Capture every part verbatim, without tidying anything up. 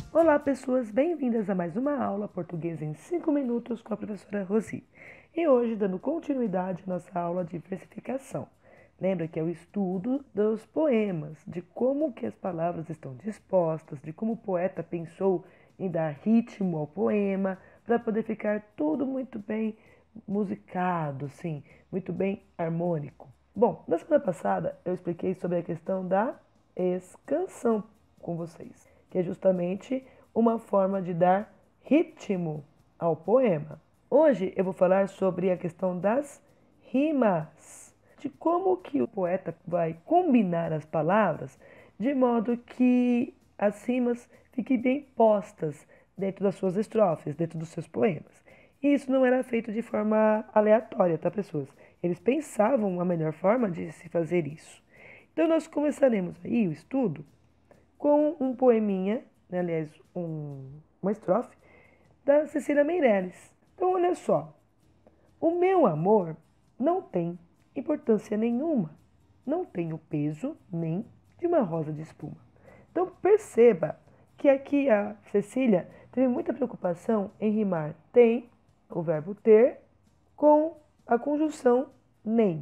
Olá, pessoas, bem-vindas a mais uma aula português em cinco minutos com a professora Rosi. E hoje, dando continuidade à nossa aula de versificação. Lembra que é o estudo dos poemas, de como que as palavras estão dispostas, de como o poeta pensou em dar ritmo ao poema, para poder ficar tudo muito bem musicado, sim, muito bem harmônico. Bom, na semana passada eu expliquei sobre a questão da escanção com vocês, que é justamente uma forma de dar ritmo ao poema. Hoje eu vou falar sobre a questão das rimas, de como que o poeta vai combinar as palavras de modo que as rimas fiquem bem postas dentro das suas estrofes, dentro dos seus poemas. E isso não era feito de forma aleatória, tá, pessoas? Eles pensavam a melhor forma de se fazer isso. Então nós começaremos aí o estudo com um poeminha, né, aliás, um, uma estrofe da Cecília Meirelles. Então, olha só. O meu amor não tem importância nenhuma, não tem o peso nem de uma rosa de espuma. Então, perceba que aqui a Cecília teve muita preocupação em rimar tem, o verbo ter, com a conjunção nem.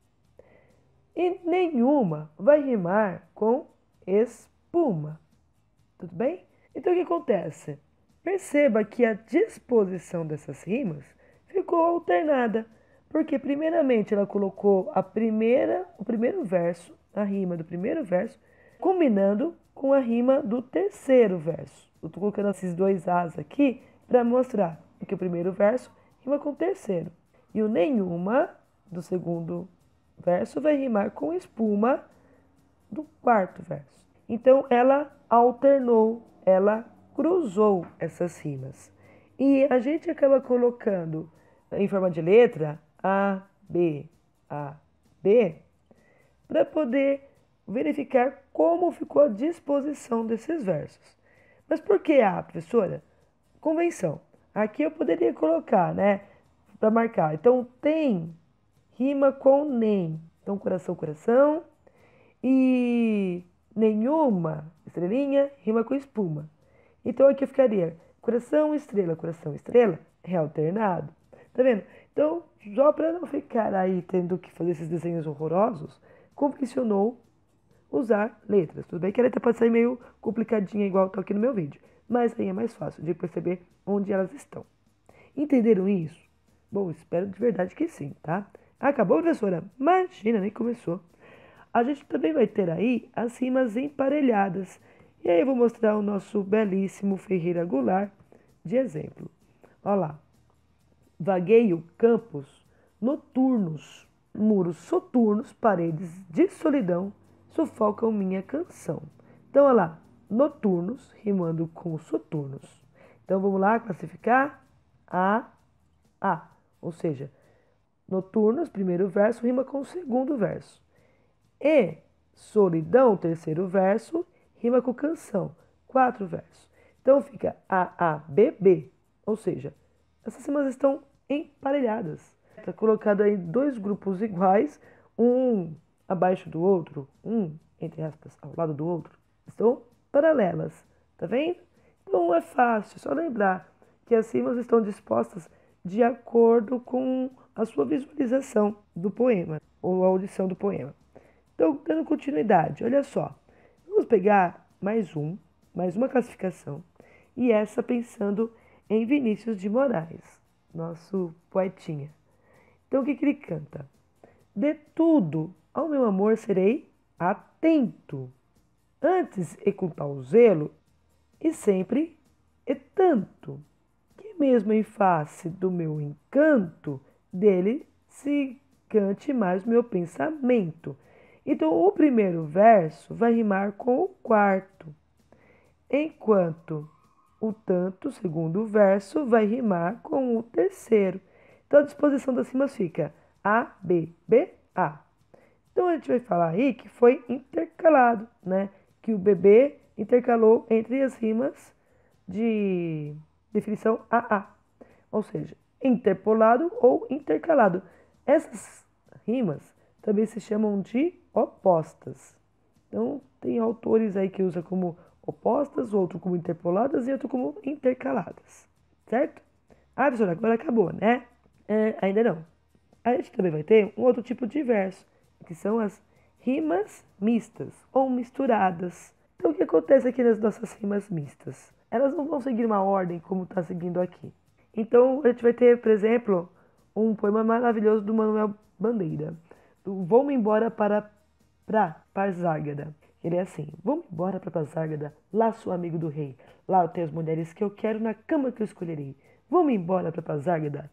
E nenhuma vai rimar com espuma. Tudo bem? Então o que acontece? Perceba que a disposição dessas rimas ficou alternada, porque primeiramente ela colocou a primeira, o primeiro verso, a rima do primeiro verso, combinando com a rima do terceiro verso. Eu estou colocando esses dois as aqui para mostrar que o primeiro verso rima com o terceiro. E o nenhuma do segundo verso vai rimar com espuma do quarto verso. Então ela alternou, ela cruzou essas rimas. E a gente acaba colocando em forma de letra A, B, A, B, para poder verificar como ficou a disposição desses versos. Mas por que A, professora? Convenção. Aqui eu poderia colocar, né, para marcar. Então tem rima com nem. Então coração, coração. E nenhuma estrelinha rima com espuma. Então aqui ficaria coração, estrela, coração, estrela, é alternado. Tá vendo? Então, só para não ficar aí tendo que fazer esses desenhos horrorosos, convencionou usar letras. Tudo bem que a letra pode sair meio complicadinha, igual está aqui no meu vídeo, mas aí é mais fácil de perceber onde elas estão. Entenderam isso? Bom, espero de verdade que sim, tá? Acabou, professora? Imagina, nem começou. A gente também vai ter aí as rimas emparelhadas. E aí eu vou mostrar o nosso belíssimo Ferreira Goulart de exemplo. Olha lá. Vagueio campos noturnos, muros soturnos, paredes de solidão, sufocam minha canção. Então, olha lá. Noturnos, rimando com soturnos. Então, vamos lá classificar a, a. Ou seja, noturnos, primeiro verso, rima com o segundo verso. E solidão, terceiro verso, rima com canção, quatro versos. Então fica A, A, B, B. Ou seja, essas rimas estão emparelhadas. Está colocado aí dois grupos iguais, um abaixo do outro, um, entre aspas, ao lado do outro. Estão paralelas, tá vendo? Então é fácil, é só lembrar que as rimas estão dispostas de acordo com a sua visualização do poema, ou a audição do poema. Então, dando continuidade, olha só. Vamos pegar mais um, mais uma classificação. E essa pensando em Vinícius de Moraes, nosso poetinha. Então, o que, que ele canta? De tudo ao meu amor serei atento. Antes e com tal zelo, e sempre e tanto, que mesmo em face do meu encanto, dele se cante mais o meu pensamento. Então, o primeiro verso vai rimar com o quarto, enquanto o tanto, o segundo verso, vai rimar com o terceiro. Então, a disposição das rimas fica A, B, B, A. Então, a gente vai falar aí que foi intercalado, né? Que o bebê intercalou entre as rimas de definição A, A. Ou seja, interpolado ou intercalado. Essas rimas também se chamam de opostas. Então, tem autores aí que usam como opostas, outro como interpoladas e outro como intercaladas, certo? Ah, professora, agora acabou, né? É, ainda não. A gente também vai ter um outro tipo de verso, que são as rimas mistas ou misturadas. Então, o que acontece aqui nas nossas rimas mistas? Elas não vão seguir uma ordem como está seguindo aqui. Então, a gente vai ter, por exemplo, um poema maravilhoso do Manuel Bandeira, do Vou-me embora para pra Parzárgada. Ele é assim: vou-me embora para Parzárgada, lá sou amigo do rei, lá eu tenho as mulheres que eu quero na cama que eu escolherei. Vou-me embora para Parzárgada,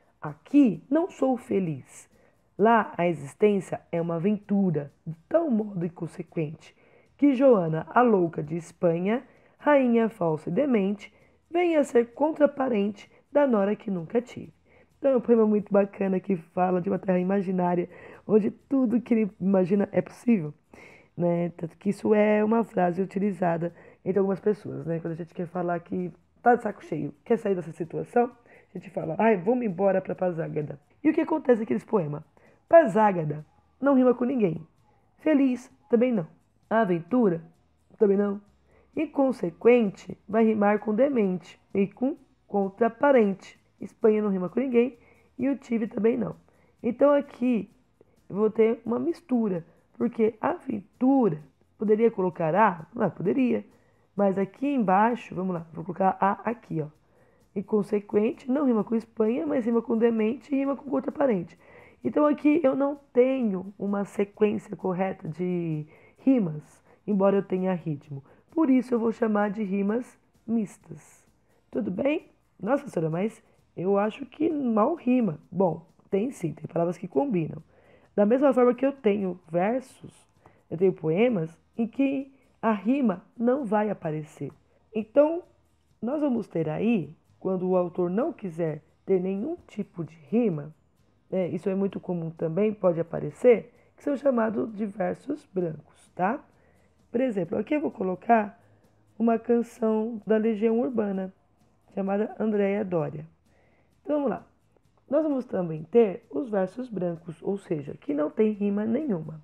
aqui não sou feliz. Lá a existência é uma aventura, de tal modo inconsequente, que Joana, a louca de Espanha, rainha falsa e demente, venha a ser contraparente da nora que nunca tive. Então é um poema muito bacana que fala de uma terra imaginária, onde tudo que ele imagina é possível, né? Tanto que isso é uma frase utilizada entre algumas pessoas, né? Quando a gente quer falar que tá de saco cheio, quer sair dessa situação, a gente fala, ai, vamos embora para Pazágada. E o que acontece naqueles poemas? Pazágada não rima com ninguém. Feliz também não. Aventura também não. Inconsequente vai rimar com demente e com contraparente. Espanha não rima com ninguém e o tive também não. Então aqui eu vou ter uma mistura, porque aventura poderia colocar A? Não, poderia. Mas aqui embaixo, vamos lá, vou colocar A aqui, ó. Inconsequente não rima com Espanha, mas rima com demente e rima com contraparente. Então aqui eu não tenho uma sequência correta de rimas, embora eu tenha ritmo. Por isso eu vou chamar de rimas mistas. Tudo bem? Nossa, professora, mas eu acho que mal rima. Bom, tem sim, tem palavras que combinam. Da mesma forma que eu tenho versos, eu tenho poemas em que a rima não vai aparecer. Então, nós vamos ter aí, quando o autor não quiser ter nenhum tipo de rima, né, isso é muito comum também, pode aparecer, que são chamados de versos brancos, tá? Por exemplo, aqui eu vou colocar uma canção da Legião Urbana, chamada Andréia Dória. Então vamos lá. Nós vamos também ter os versos brancos, ou seja, que não tem rima nenhuma.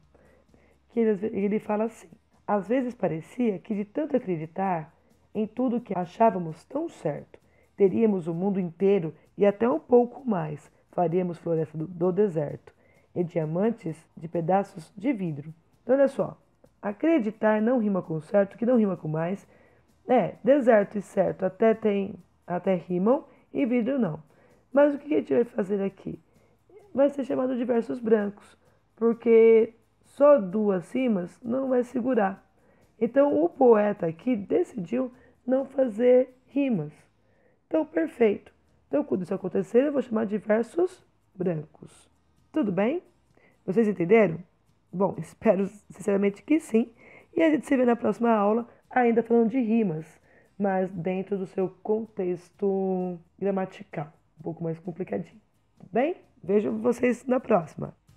Que ele, ele fala assim: às vezes parecia que de tanto acreditar em tudo que achávamos tão certo, teríamos o mundo inteiro e até um pouco mais, faríamos floresta do, do deserto e diamantes de pedaços de vidro. Então olha só, acreditar não rima com certo, que não rima com mais. É, deserto e certo até tem, até rimam e vidro não. Mas o que a gente vai fazer aqui? Vai ser chamado de versos brancos, porque só duas rimas não vai segurar. Então o poeta aqui decidiu não fazer rimas. Então, perfeito. Então, quando isso acontecer, eu vou chamar de versos brancos. Tudo bem? Vocês entenderam? Bom, espero sinceramente que sim. E a gente se vê na próxima aula, ainda falando de rimas, mas dentro do seu contexto gramatical, um pouco mais complicadinho. Tudo bem? Vejo vocês na próxima.